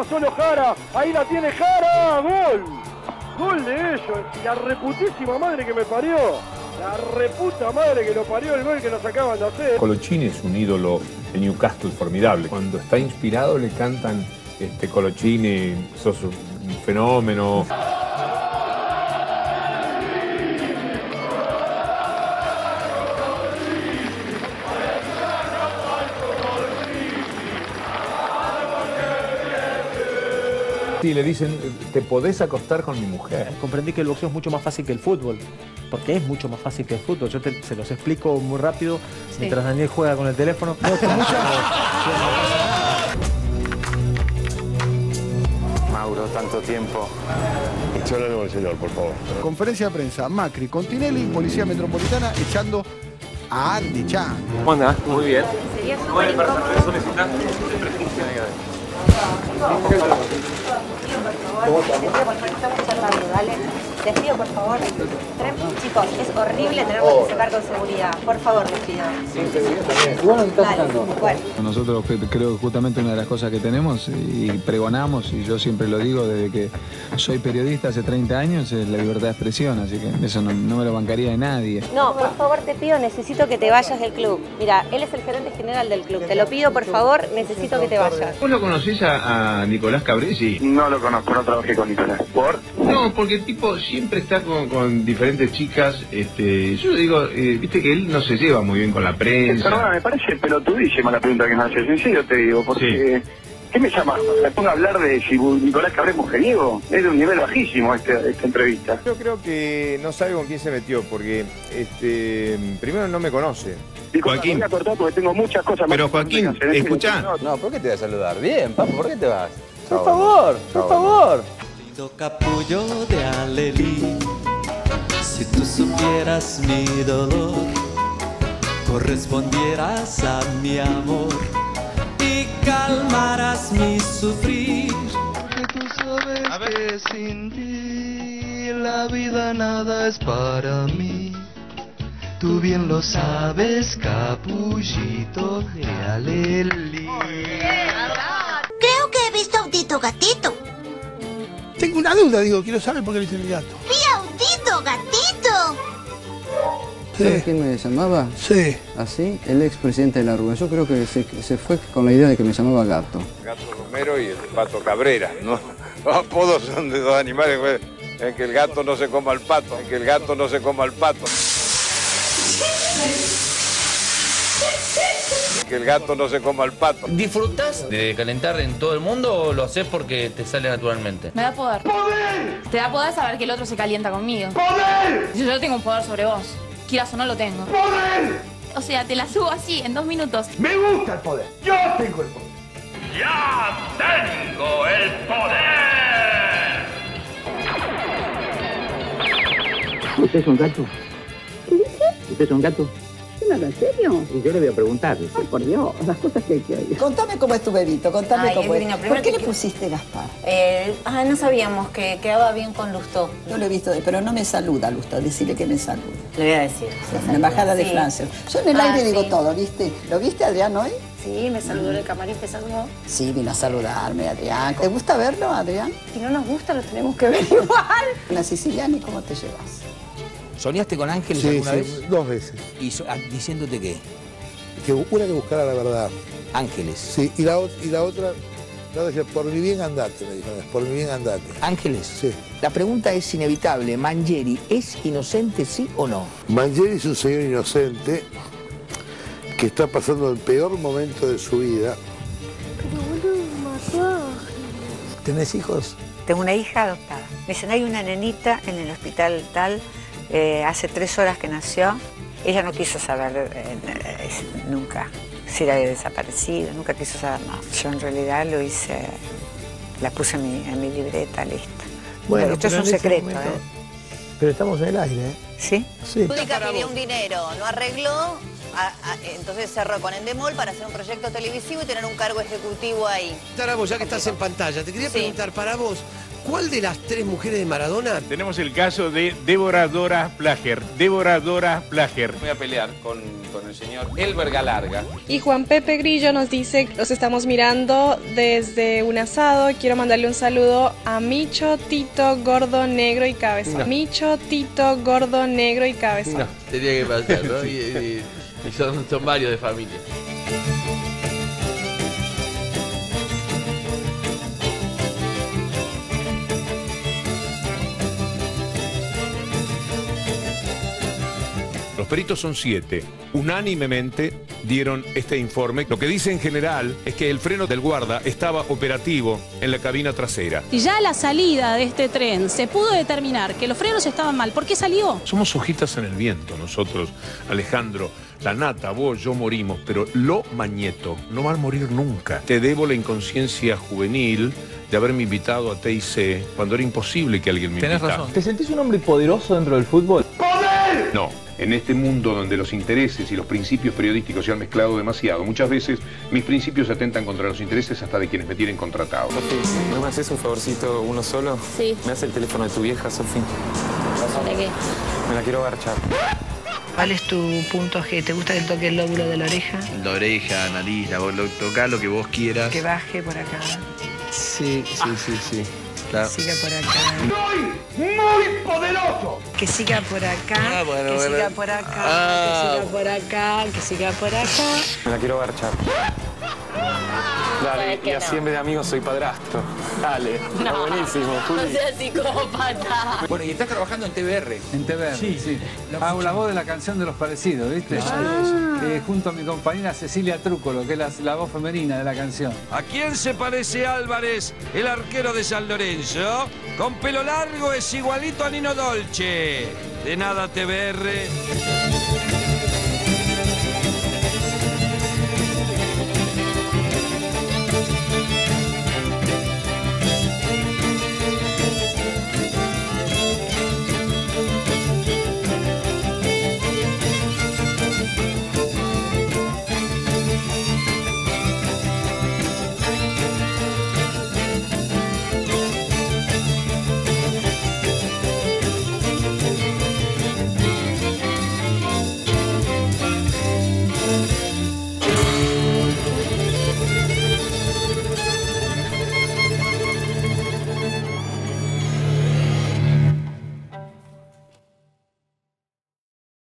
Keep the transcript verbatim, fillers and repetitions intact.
solo Jara, ahí la tiene Jara, gol, gol de ellos, y la reputísima madre que me parió, la reputa madre que lo parió el gol que nos acaban de hacer. Colochini es un ídolo de Newcastle formidable, cuando está inspirado le cantan este, Colochini, sos un fenómeno. Y le dicen, te podés acostar con mi mujer. Comprendí que el boxeo es mucho más fácil que el fútbol, porque es mucho más fácil que el fútbol. Yo te, se los explico muy rápido, sí. Mientras Daniel juega con el teléfono. No, con mucha... Mauro, tanto tiempo. Echalo con el señor, por favor. Conferencia de prensa, Macri con Tinelli, Policía Metropolitana, echando a Andy Chan. ¿Cómo andás? Muy bien. Sería súper incómodo. Solicitar de prescripción. Les pido, por favor, chicos, es horrible tenerlos que sacar con seguridad. Por favor, les pido. Sí, también. Bueno, está sacando. Bueno. Nosotros creo que justamente una de las cosas que tenemos y pregonamos, y yo siempre lo digo desde que soy periodista hace treinta años, es la libertad de expresión, así que eso no, no me lo bancaría de nadie. No, por favor, te pido, necesito que te vayas del club. Mira, él es el gerente general del club. Te lo pido, por favor, necesito que te vayas. ¿Vos lo conocés a, a Nicolás Cabresi? No lo conozco, no trabajé con Nicolás. ¿Por? No, porque el tipo siempre está con, con diferentes chicas. Este, yo digo, eh, viste que él no se lleva muy bien con la prensa. Perdona, me parece pelotudísima la pregunta que me haces. En serio te digo, porque... Sí. ¿Qué me llamas? ¿Me pongo a hablar de si Nicolás Cabré es mujeriego? Es de un nivel bajísimo este, esta entrevista. Yo creo que no sabe con quién se metió, porque este primero no me conoce. Joaquín. Voy a cortar porque tengo muchas cosas más. Pero Joaquín, escuchá. No, ¿por qué te vas a saludar? Bien, papo, ¿por qué te vas? Por favor, por favor. Capullo de Alelí, si tú supieras mi dolor, correspondieras a mi amor y calmarás mi sufrir. Porque tú sabes que sin ti la vida nada es para mí. Tú bien lo sabes, capullito de Alelí. Creo que he visto a un Tito Gatito. Tengo una duda, digo, quiero saber por qué le dicen el gato. ¡Vi a un Tito Gatito! Sí. ¿Sabes quién me llamaba? Sí. ¿Así? El expresidente de la Rúa. Yo creo que se, se fue con la idea de que me llamaba Gato. Gato Romero y el Pato Cabrera, ¿no? Los apodos son de dos animales, pues, en que el gato no se coma al pato, en que el gato no se coma al pato. Que el gato no se coma al pato. ¿Disfrutás de calentar en todo el mundo o lo haces porque te sale naturalmente? Me da poder. ¡Poder! Te da poder saber que el otro se calienta conmigo. ¡Poder! Yo, yo tengo un poder sobre vos. Quieras o no lo tengo. ¡Poder! O sea, te la subo así, en dos minutos. ¡Me gusta el poder! ¡Yo tengo el poder! ¡Ya tengo el poder! ¿Usted es un gato? ¿Qué dice? ¿Usted es un gato? ¿En serio? Y yo le voy a preguntar. Ay, por Dios, las cosas que hay que oír. Contame cómo es tu bebito, contame Ay, cómo es. divino. ¿Por qué le que... pusiste Gaspar? Eh, ah, no sabíamos que quedaba bien con Lustó. Yo lo he visto, pero no me saluda, Lustó, decirle que me salude. Le voy a decir. La embajada de sí. Francia. Yo en el ah, aire digo sí. todo, ¿viste? ¿Lo viste, Adrián, hoy? Sí, me saludó en el camarín, te saludó. Sí, vino a saludarme, Adrián. ¿Te gusta verlo, Adrián? Si no nos gusta, lo tenemos que ver igual. La siciliana, ¿y cómo te llevas? ¿Soñaste con Ángeles sí, alguna sí, vez? dos veces. ¿Y so, diciéndote qué? Que una que buscara la verdad. Ángeles. Sí, y la, y la otra, la otra decía, por mi bien andate, me dijo, por mi bien andate. Ángeles. Sí. La pregunta es inevitable. ¿Mangieri es inocente, sí o no? Mangieri es un señor inocente que está pasando el peor momento de su vida. Pero boludo, mató a Ángeles. ¿Tenés hijos? Tengo una hija adoptada. Me dicen, hay una nenita en el hospital tal, eh, hace tres horas que nació. Ella no quiso saber eh, eh, nunca si era desaparecido, nunca quiso saber nada. Yo en realidad lo hice, la puse en mi, en mi libreta, listo. Bueno, pero esto pero es un secreto, momento, ¿eh? Pero estamos en el aire, ¿eh? ¿Sí? Sí. Pública pidió un dinero, no arregló, a, a, entonces cerró con Endemol para hacer un proyecto televisivo y tener un cargo ejecutivo ahí. Para vos, ya que estás en pantalla, te quería Sí. preguntar, para vos, ¿Cuál de las tres mujeres de Maradona? Tenemos el caso de Débora Dora Plager. Débora Dora Plager. Voy a pelear con, con el señor Elber Galarga. Y Juan Pepe Grillo nos dice, los estamos mirando desde un asado. Quiero mandarle un saludo a Micho, Tito, Gordo, Negro y Cabeza. No. Micho, Tito, Gordo, Negro y Cabeza. No, tenía que pasar, ¿no? Y, y- y son, son varios de familia. Los peritos son siete. Unánimemente dieron este informe. Lo que dice en general es que el freno del guarda estaba operativo en la cabina trasera. Si ya a la salida de este tren se pudo determinar que los frenos estaban mal, ¿por qué salió? Somos hojitas en el viento nosotros, Alejandro. La Nata, vos, yo morimos, pero lo Mañeto no va a morir nunca. Te debo la inconsciencia juvenil de haberme invitado a T I C cuando era imposible que alguien me Tenés invitara. razón. ¿Te sentís un hombre poderoso dentro del fútbol? No, en este mundo donde los intereses y los principios periodísticos se han mezclado demasiado, muchas veces mis principios atentan contra los intereses hasta de quienes me tienen contratado. ¿No me haces un favorcito uno solo? Sí. ¿Me hace el teléfono de tu vieja, Sofi? ¿De qué? Me la quiero garchar. ¿Cuál es tu punto G? ¿Te gusta que toque el lóbulo de la oreja? La oreja, nariz, la, lo, toca lo que vos quieras. Que baje por acá. Sí, sí, sí, sí. Claro. Que siga por acá. ¡Muy, muy poderoso! Que siga por acá. Ah, bueno, que bueno. siga por acá. Ah. Que siga por acá. Que siga por acá. Me la quiero garchar. Dale, Sabes y que así no. en vez de amigos soy padrastro. Dale, está No, buenísimo, Juli. no seas psicópata. Bueno, y estás trabajando en T V R. En T V R, sí, sí. Hago la voz de la canción de los parecidos, ¿viste? Ah. Eh, junto a mi compañera Cecilia Trúcolo, que es la, la voz femenina de la canción. ¿A quién se parece Álvarez, el arquero de San Lorenzo? Con pelo largo es igualito a Nino Dolce. De nada T V R.